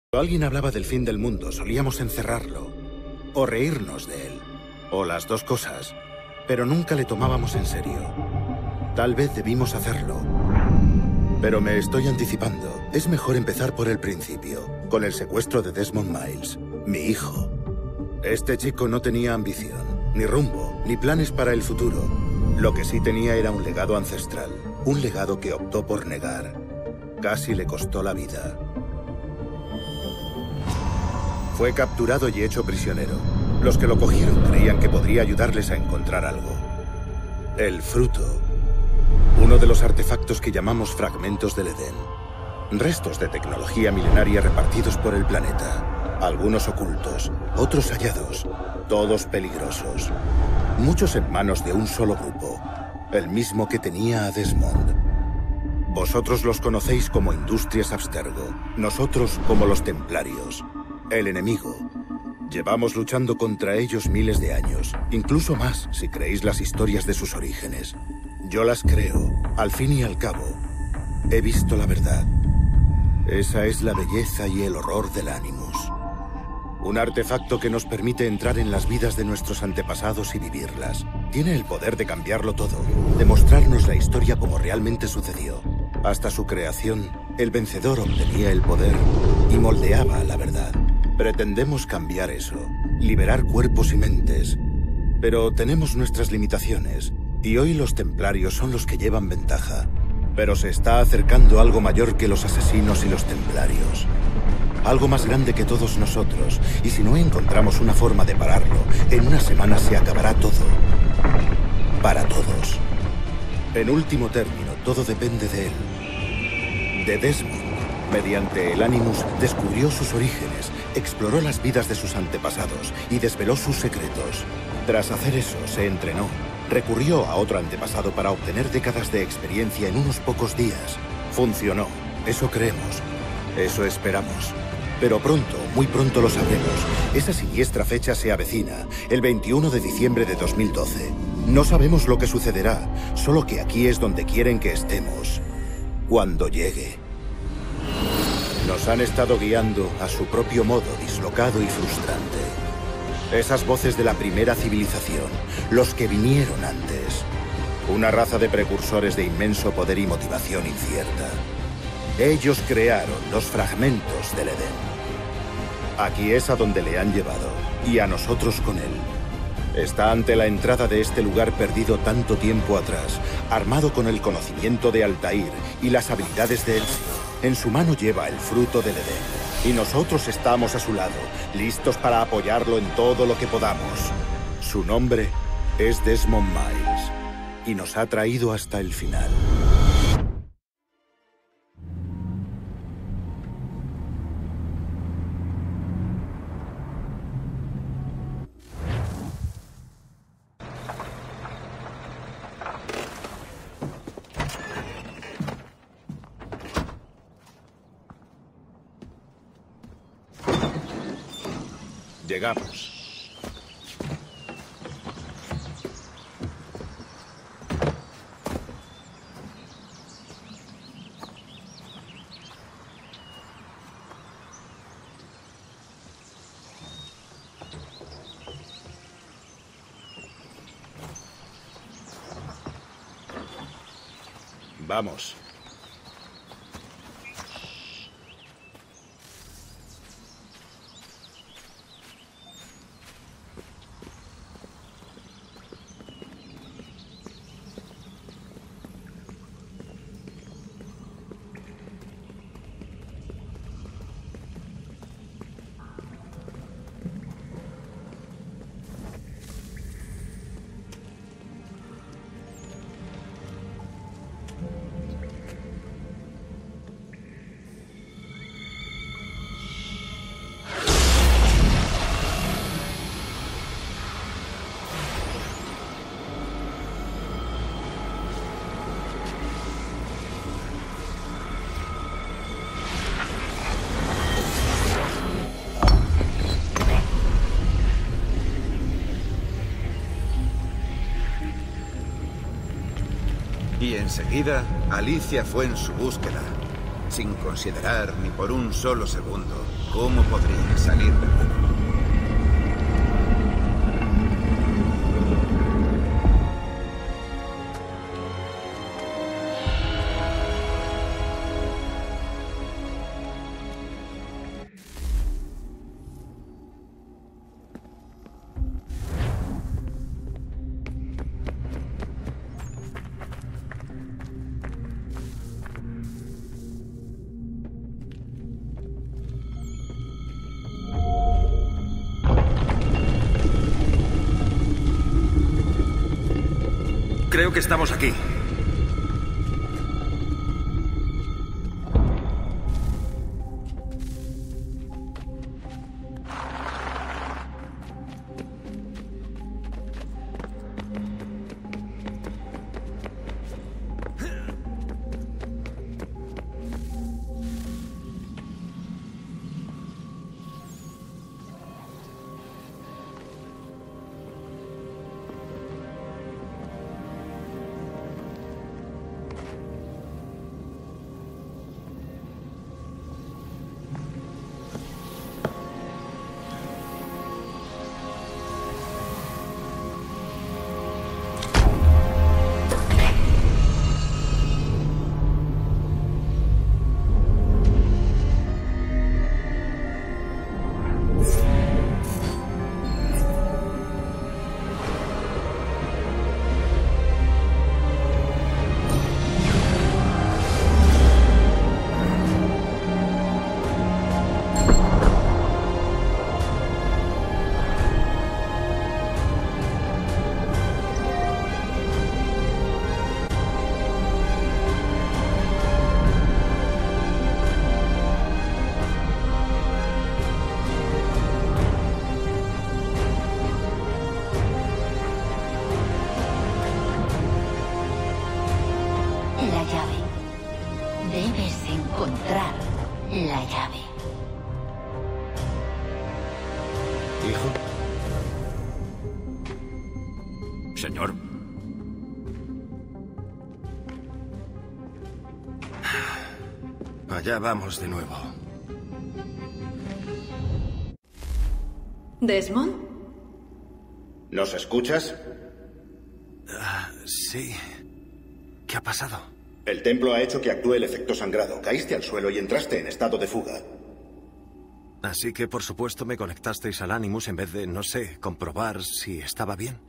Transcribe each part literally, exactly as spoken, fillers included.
Cuando alguien hablaba del fin del mundo, solíamos encerrarlo, o reírnos de él, o las dos cosas, pero nunca le tomábamos en serio. Tal vez debimos hacerlo, pero me estoy anticipando. Es mejor empezar por el principio, con el secuestro de Desmond Miles, mi hijo. Este chico no tenía ambición, ni rumbo, ni planes para el futuro. Lo que sí tenía era un legado ancestral, un legado que optó por negar. Casi le costó la vida. Fue capturado y hecho prisionero. Los que lo cogieron creían que podría ayudarles a encontrar algo. El fruto. Uno de los artefactos que llamamos fragmentos del Edén. Restos de tecnología milenaria repartidos por el planeta. Algunos ocultos, otros hallados. Todos peligrosos. Muchos en manos de un solo grupo. El mismo que tenía a Desmond. Vosotros los conocéis como Industrias Abstergo. Nosotros como los Templarios. El enemigo. Llevamos luchando contra ellos miles de años, incluso más si creéis las historias de sus orígenes. Yo las creo, al fin y al cabo. He visto la verdad. Esa es la belleza y el horror del Animus. Un artefacto que nos permite entrar en las vidas de nuestros antepasados y vivirlas. Tiene el poder de cambiarlo todo, de mostrarnos la historia como realmente sucedió. Hasta su creación, el vencedor obtenía el poder y moldeaba la verdad. Pretendemos cambiar eso, liberar cuerpos y mentes. Pero tenemos nuestras limitaciones, y hoy los templarios son los que llevan ventaja. Pero se está acercando algo mayor que los asesinos y los templarios. Algo más grande que todos nosotros, y si no encontramos una forma de pararlo, en una semana se acabará todo. Para todos. En último término, todo depende de él. De Desmond. Mediante el Animus, descubrió sus orígenes, exploró las vidas de sus antepasados y desveló sus secretos. Tras hacer eso, se entrenó. Recurrió a otro antepasado para obtener décadas de experiencia en unos pocos días. Funcionó. Eso creemos. Eso esperamos. Pero pronto, muy pronto lo sabremos. Esa siniestra fecha se avecina, el veintiuno de diciembre de dos mil doce. No sabemos lo que sucederá, solo que aquí es donde quieren que estemos. Cuando llegue. Nos han estado guiando a su propio modo, dislocado y frustrante. Esas voces de la primera civilización, los que vinieron antes. Una raza de precursores de inmenso poder y motivación incierta. Ellos crearon los fragmentos del Edén. Aquí es a donde le han llevado, y a nosotros con él. Está ante la entrada de este lugar perdido tanto tiempo atrás, armado con el conocimiento de Altair y las habilidades de Elsie. En su mano lleva el fruto del Edén, y nosotros estamos a su lado, listos para apoyarlo en todo lo que podamos. Su nombre es Desmond Miles, y nos ha traído hasta el final. Llegamos. Vamos. Y enseguida, Alicia fue en su búsqueda, sin considerar ni por un solo segundo ¿Cómo podría salir perdón? Creo que estamos aquí. Señor. Allá vamos de nuevo. ¿Desmond? ¿Nos escuchas? Uh, sí. ¿Qué ha pasado? El templo ha hecho que actúe el efecto sangrado. Caíste al suelo y entraste en estado de fuga. Así que, por supuesto, me conectasteis al Animus en vez de, no sé, comprobar si estaba bien.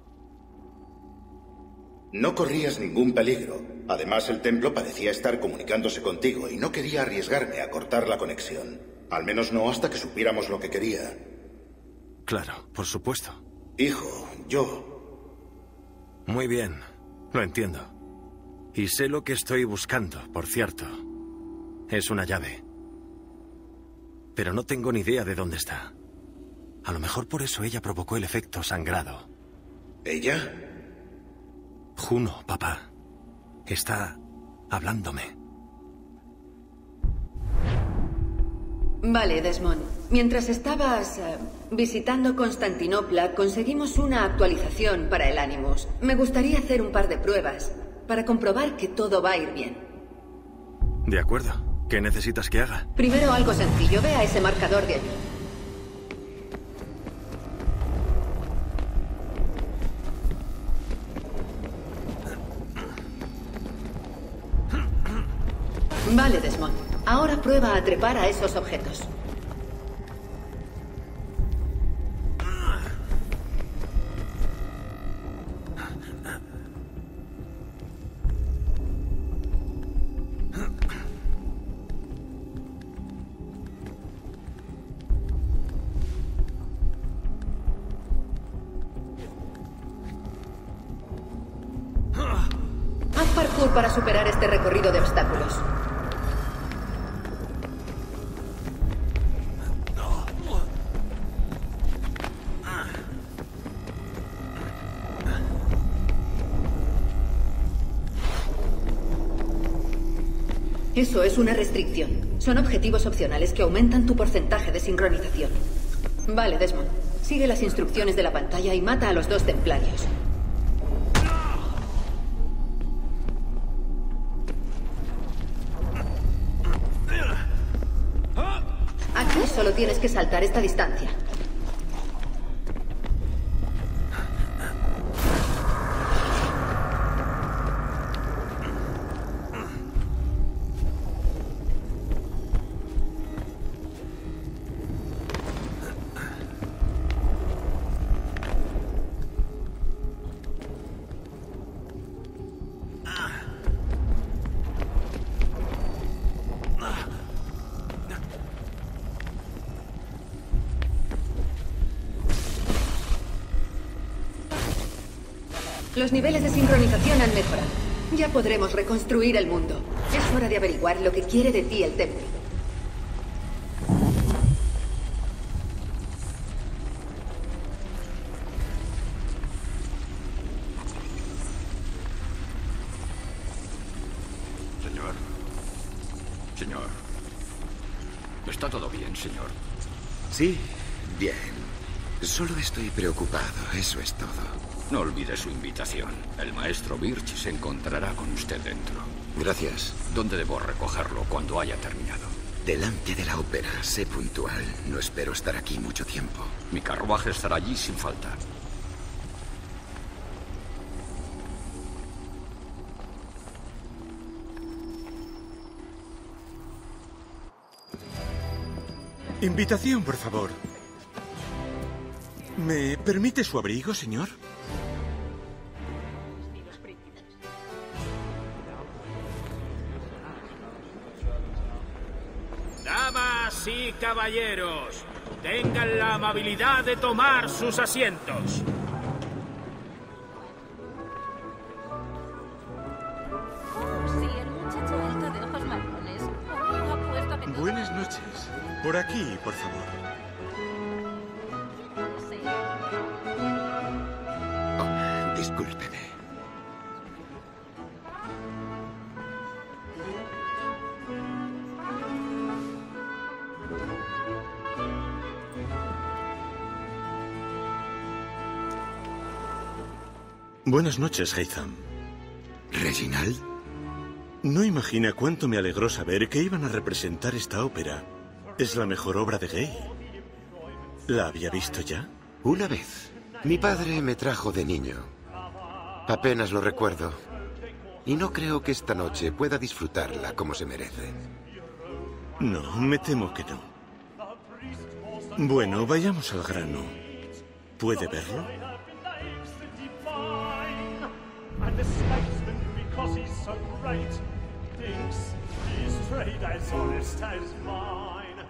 No corrías ningún peligro. Además, el templo parecía estar comunicándose contigo y no quería arriesgarme a cortar la conexión. Al menos no hasta que supiéramos lo que quería. Claro, por supuesto. Hijo, yo... Muy bien, lo entiendo. Y sé lo que estoy buscando, por cierto. Es una llave. Pero no tengo ni idea de dónde está. A lo mejor por eso ella provocó el efecto sangrado. ¿Ella? Juno, papá. Está hablándome. Vale, Desmond. Mientras estabas uh, visitando Constantinopla, conseguimos una actualización para el Animus. Me gustaría hacer un par de pruebas para comprobar que todo va a ir bien. De acuerdo. ¿Qué necesitas que haga? Primero algo sencillo. Ve a ese marcador de allí. Vale, Desmond. Ahora prueba a trepar a esos objetos. Haz parkour para superar este recorrido de obstáculos. Eso es una restricción. Son objetivos opcionales que aumentan tu porcentaje de sincronización. Vale, Desmond. Sigue las instrucciones de la pantalla y mata a los dos templarios. ¿Acaso Solo tienes que saltar esta distancia. Los niveles de sincronización han mejorado. Ya podremos reconstruir el mundo. Es hora de averiguar lo que quiere de ti el templo. Señor. Señor. ¿Está todo bien, señor? Sí, bien. Solo estoy preocupado, eso es todo. No olvide su invitación. El maestro Birch se encontrará con usted dentro. Gracias. ¿Dónde debo recogerlo cuando haya terminado? Delante de la ópera. Sé puntual. No espero estar aquí mucho tiempo. Mi carruaje estará allí sin falta. Invitación, por favor. ¿Me permite su abrigo, señor? Damas y caballeros, tengan la amabilidad de tomar sus asientos. Oh, sí, el muchacho alto de ojos marrones. Oh, apuesto a que... Buenas noches. Por aquí, por favor. Sí. Oh, discúlpeme. Buenas noches, Haytham. ¿Reginald? No imagina cuánto me alegró saber que iban a representar esta ópera. Es la mejor obra de Gay. ¿La había visto ya? Una vez. Mi padre me trajo de niño. Apenas lo recuerdo. Y no creo que esta noche pueda disfrutarla como se merece. No, me temo que no. Bueno, vayamos al grano. ¿Puede verlo? And the statesman, because he's so great, thinks his trade as honest as mine.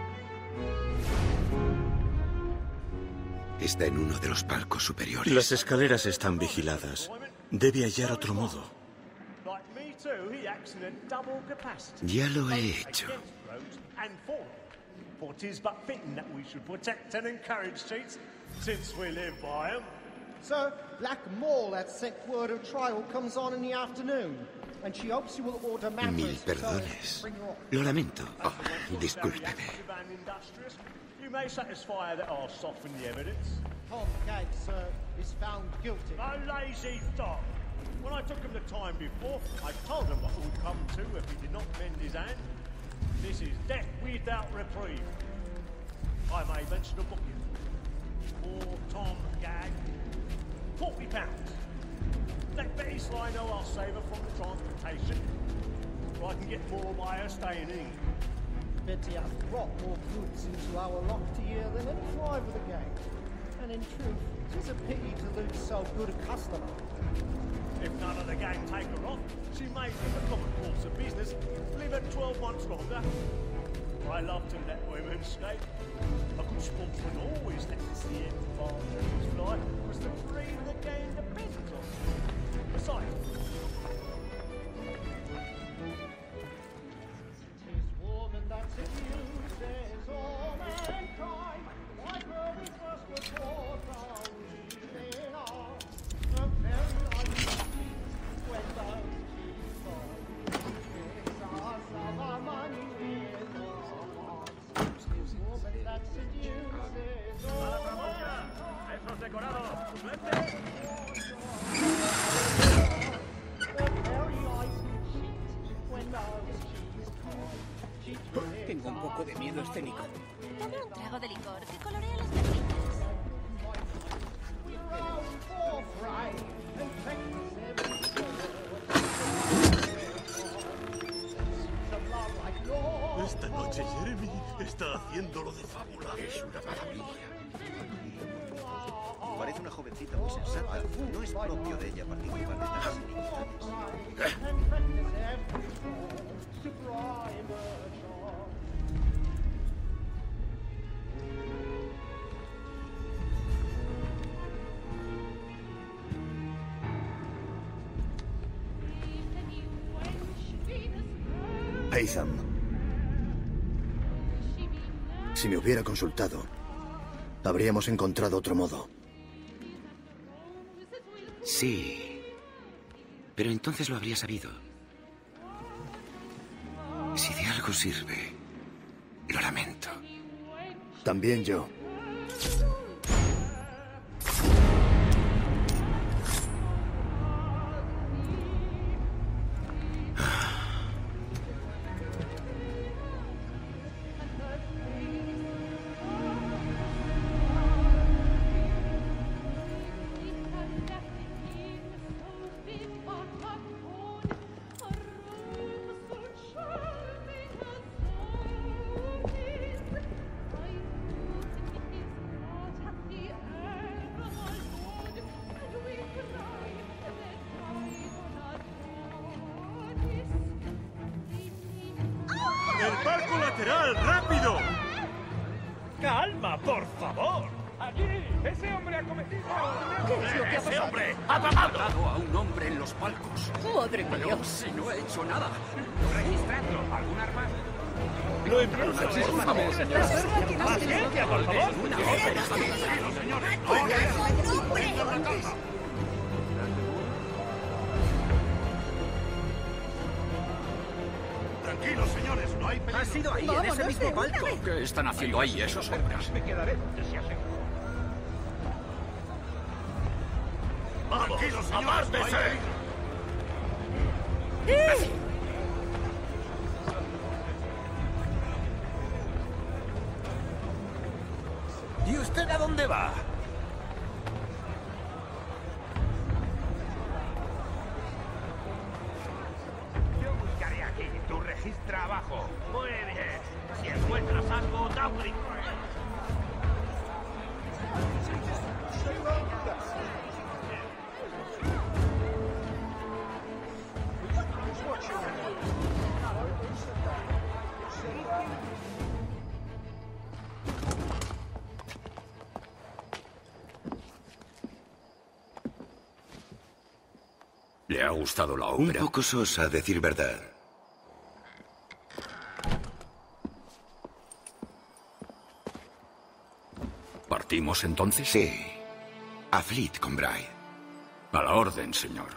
Está en uno de los palcos superiores. Las escaleras están vigiladas. Debe hallar otro modo. Like me too, he acts in a double capacity. Ya lo he hecho. Against roads and for them. For 'tis but fitting that we should protect and encourage cheats, since we live by 'em. Sir, Black Mall had sent word of trial comes on in the afternoon, and she hopes you will order matters. Mil perdones. Lo lamento. Oh, discúlpeme. You may satisfy that I'll soften the evidence. Tom Gagg, sir, is found guilty. A lazy dog. When I took him the time before, I told him what would come to if he did not mend his hand. This is death without reprieve. I may mention a booking. For Tom Gagg. Forty pounds. Let Betty Sly know I'll save her from the transportation, or I can get more by her staying in. Betty hath brought more goods into our locked year than any fly with the gang. And in truth, 'tis a pity to lose so good a customer. If none of the gang take her off, she may, in the common course of business, live at twelve months longer. I love to let women skate. A good sportsman always lets the end farther of his fly, because the breed of the game depends on it. Besides, Tis woman that seduces all mankind, like her we first were taught our reason on. The very life when those cheats fall, it's us of our money with us. Tis woman that seduces all mankind. esos decorados, suplentes. The very life we cheat when those cheats fall. She Tengo un poco de miedo escénico. Tome un trago de licor que colorea las mejillas. Esta noche Jeremy está haciendo lo de fábula. Es una maravilla. Parece una jovencita muy sensata. No es propio de ella participar de tales enemistades. Haytham. Si me hubiera consultado, habríamos encontrado otro modo. Sí. Pero entonces lo habría sabido. Si de algo sirve, lo lamento. También yo. ¡El barco lateral! ¡Rápido! ¡Calma, por favor! ¡Allí! ¡Ese hombre ha cometido! ¿Qué es lo que ha ¡Ese pasado? hombre ha matado a un hombre en los palcos! ¡Madre mía! Pero si no he hecho nada. Registradlo. ¿Algún arma? Lo empiezo. Discúlpame, señor. ¡Paciencia, por favor! Una orden. Tranquilos, señores, no hay peligro. ¿Has sido ahí, en ese mismo palco? ¿Qué están haciendo ahí esos hombres? Me quedaré donde se asegura. Tranquilos, señores, no hay ¡Apártese! peligro. ¿Y usted a dónde va? Yo buscaré aquí. Tú registra abajo. Muy bien. Si encuentras algo, da un grito. ¿Le ha gustado la Un ópera? poco sosa, a decir verdad. ¿Partimos entonces? Sí. A Fleet con Bride. A la orden, señor.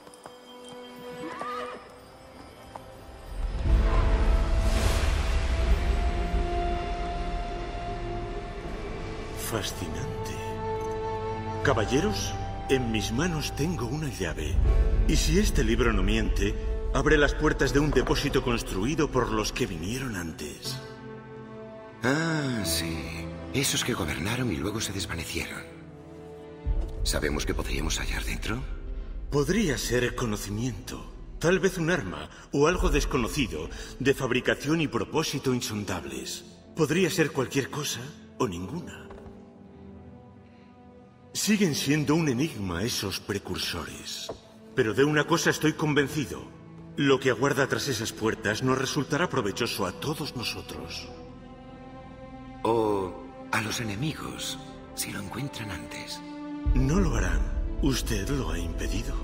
Fascinante. Caballeros, en mis manos tengo una llave. Y si este libro no miente, abre las puertas de un depósito construido por los que vinieron antes. Ah, sí. Esos que gobernaron y luego se desvanecieron. ¿Sabemos qué podríamos hallar dentro? Podría ser conocimiento, tal vez un arma o algo desconocido, de fabricación y propósito insondables. Podría ser cualquier cosa o ninguna. Siguen siendo un enigma esos precursores. Pero de una cosa estoy convencido. Lo que aguarda tras esas puertas nos resultará provechoso a todos nosotros. O a los enemigos, si lo encuentran antes. No lo harán. Usted lo ha impedido.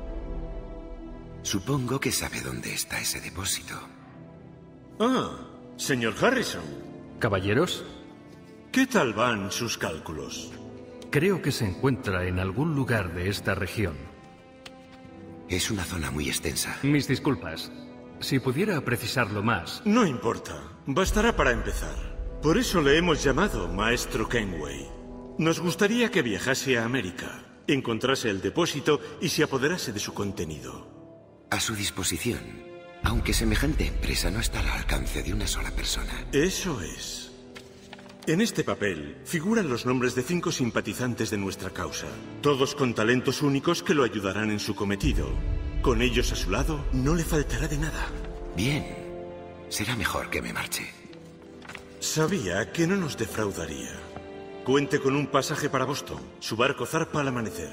Supongo que sabe dónde está ese depósito. Ah, señor Harrison. ¿Caballeros? ¿Qué tal van sus cálculos? Creo que se encuentra en algún lugar de esta región. Es una zona muy extensa. Mis disculpas. Si pudiera precisarlo más... No importa. Bastará para empezar. Por eso le hemos llamado Maestro Kenway. Nos gustaría que viajase a América, encontrase el depósito y se apoderase de su contenido. A su disposición, aunque semejante empresa no está al alcance de una sola persona. Eso es. En este papel figuran los nombres de cinco simpatizantes de nuestra causa, todos con talentos únicos que lo ayudarán en su cometido. Con ellos a su lado, no le faltará de nada. Bien. Será mejor que me marche. Sabía que no nos defraudaría. Cuente con un pasaje para Boston. Su barco zarpa al amanecer.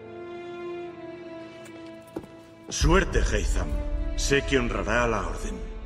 Suerte, Haytham. Sé que honrará a la orden.